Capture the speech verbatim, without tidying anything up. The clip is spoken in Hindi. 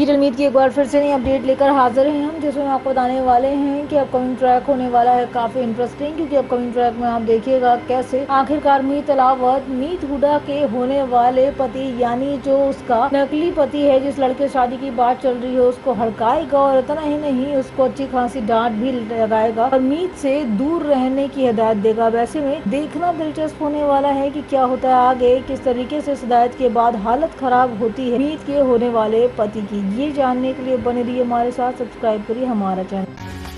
सीरियल मीत की एक बार फिर से नई अपडेट लेकर हाजिर हैं हम, जिसमें आपको बताने वाले हैं कि अपकमिंग ट्रैक होने वाला है काफी इंटरेस्टिंग। क्योंकि अपकमिंग ट्रैक में आप देखिएगा कैसे आखिरकार मीत अलावत मीत हुडा के होने वाले पति यानी जो उसका नकली पति है, जिस लड़के शादी की बात चल रही है, उसको हड़काएगा और इतना ही नहीं उसको अच्छी खासी डांट भी लगाएगा और मीत से दूर रहने की हिदायत देगा। वैसे में देखना दिलचस्प होने वाला है कि क्या होता है आगे, किस तरीके से इस हिदायत के बाद हालत खराब होती है मीत के होने वाले पति की। ये जानने के लिए बने रहिए हमारे साथ, सब्सक्राइब करिए हमारा चैनल।